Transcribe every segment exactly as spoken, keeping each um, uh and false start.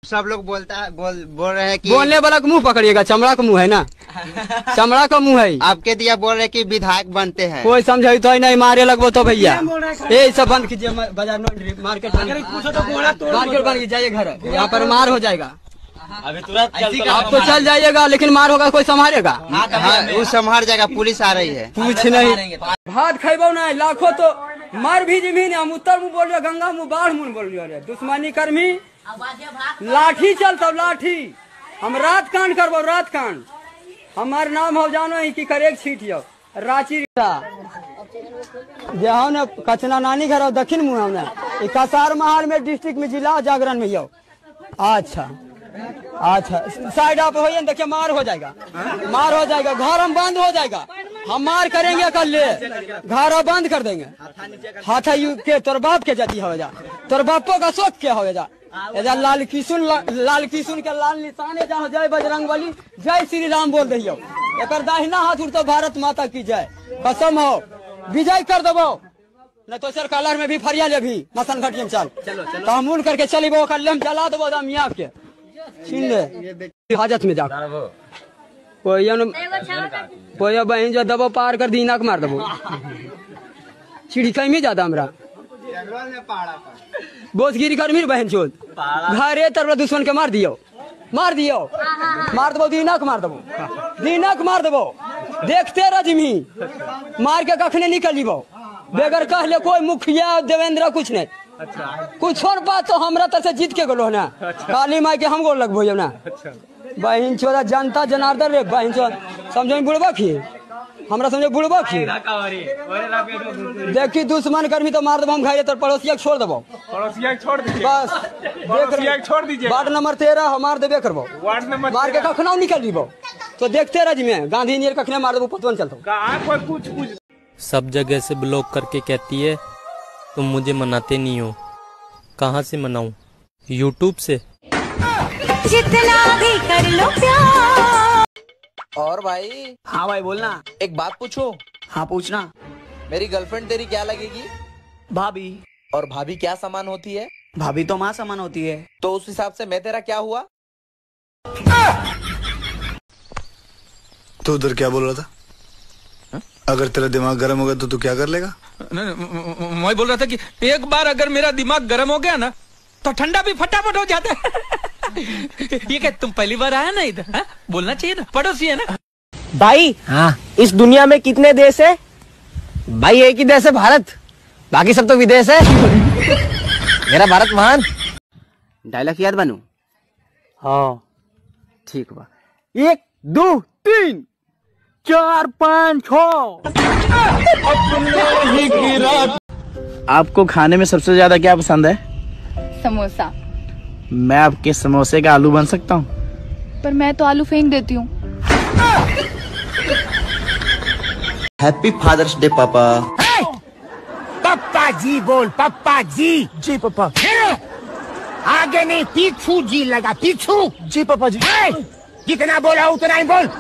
सब लोग बोलता है बोल बोल रहे हैं कि बोलने वाला का मुंह पकड़िएगा, चमड़ा का मुंह है ना, चमड़ा का मुंह है। आपके दिया बोल रहे कि विधायक बनते हैं। कोई समझे तो नहीं, मारे लगभग तो भैया ये सब बंद कीजिए, बाजार मार्केट मार्केट बंद जाइए, घर यहाँ पर मार हो जाएगा। अभी तुरंत आप तो चल जाइएगा लेकिन मार होगा, कोई संभालेगा? हाँ, वो संभाल जाएगा, पुलिस आ रही है। कुछ नहीं, भात खेबो ना लाखों तो मर भी जमीन। हम उत्तर मुँह बोल रहे, गंगा मुँह बाढ़ मुँह बोल रहे, दुश्मनी कर्मी लाठी चलता लाठी। हम रात कांड करबो, रात कांड। हमार नाम हो जानो है कि करे छीट रांची जहाँ न कचना नानी घर दक्षिण मुँह हमने कसार महाल में डिस्ट्रिक्ट में जिला जागरण में यो। अच्छा अच्छा साइड आप हो देखिए, मार हो जाएगा, मार हो जाएगा, घर हम बंद हो जाएगा। हम मार करेंगे कल ले, घर बंद कर देंगे। हाथा यू के तोर बाप के जाती हो जा, तोर बापो का शोक क्या हो जा। एजा लाल किशुन लाल किशुन के लाल निशाने जा, जय बजरंग बली, जय श्री राम बोल रही हो। एक दाहिना हाथ उठतो भारत माता की जय, कसम हो विजय कर देबो। न तो सर कलर में भी फरिया ले भी मसन घटिया चल तो हम उड़ करके चली वो कल हम जला देबो दमिया के छीन ले हाजत में जा। कोई कोई बहन जो दबो पार कर दी नाक मार देबो। चिड़ी कहीं में ज्यादा हमरा बोझगिरी कर मेरी बहन चोद घरे तरह दुश्मन के मार दियो, मार दियो, मार देबो दीनक मार देबो, दीनक मार देबो। देखते रह जिमी मार के कखने निकलिबो बेगर कहले कोई मुखिया देवेंद्र कुछ नहीं। अच्छा। कुछ और बात तो हमरा तर से जीत के गलो ना। अच्छा। काली माई के हम गोल लगभो ना। अच्छा। बहन चोदा जनता जनार्दन रे बहन चोद समझो बुड़बा की हमरा समझो बुड़बा की देखी दुश्मन कर्मी तो मार देबो हम घरे तर पड़ोसिया छोड़ देबो, पड़ोसिया छोड़ दीजिए बस पड़ोसिया छोड़ दीजिए। वार्ड नंबर तेरह हमार देबे करबो, वार्ड नंबर मार के कखनो निकल जीबो तो देखते रह जिमे गांधी नियर कखने मार देबो पतवन चलतो कहां कोई कुछ कुछ सब जगह से ब्लॉक करके कहती है तुम मुझे मनाते नहीं हो। कहाँ से मनाऊं? यूट्यूब से। जितना भी कर लो प्यार। और भाई? हाँ भाई बोलना। एक बात पूछूं? हाँ पूछना। मेरी गर्लफ्रेंड तेरी क्या लगेगी? भाभी। और भाभी क्या सामान होती है? भाभी तो माँ सामान होती है। तो उस हिसाब से मैं तेरा क्या हुआ? तू उधर क्या बोल रहा था? अगर तेरा दिमाग गर्म हो गया तो तू क्या कर लेगा? मैं बोल रहा था कि एक बार अगर मेरा दिमाग गर्म हो गया ना तो ठंडा भी फटाफट हो जाता है। ये क्या तुम पहली बार आया ना इधर? हा? बोलना चाहिए ना, पड़ोसी है ना। भाई हाँ, इस दुनिया में कितने देश है? भाई एक ही देश है भारत, बाकी सब तो विदेश है। मेरा भारत महान। डायलॉग याद बनू? हाँ ठीक बा। एक दो तीन चार पाँच छ। आपको खाने में सबसे ज्यादा क्या पसंद है? समोसा। मैं आपके समोसे का आलू बन सकता हूँ? पर मैं तो आलू फेंक देती हूँ। हैप्पी फादर्स डे पापा। पप्पा जी बोल, पप्पा जी। जी पापा। आगे नहीं पीछू जी लगा, पीछू। जी पापा जी। जितना बोला उतना ही बोल।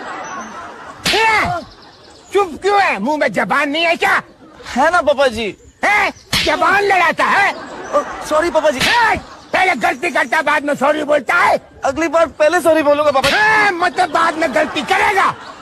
चुप क्यों है? मुंह में जबान नहीं है क्या? है ना पापा जी। है जबान लड़ाता है। सॉरी पापा जी। पहले गलती करता बाद में सॉरी बोलता है। अगली बार पहले सॉरी बोलूंगा पापा जी। मतलब बाद में गलती करेगा।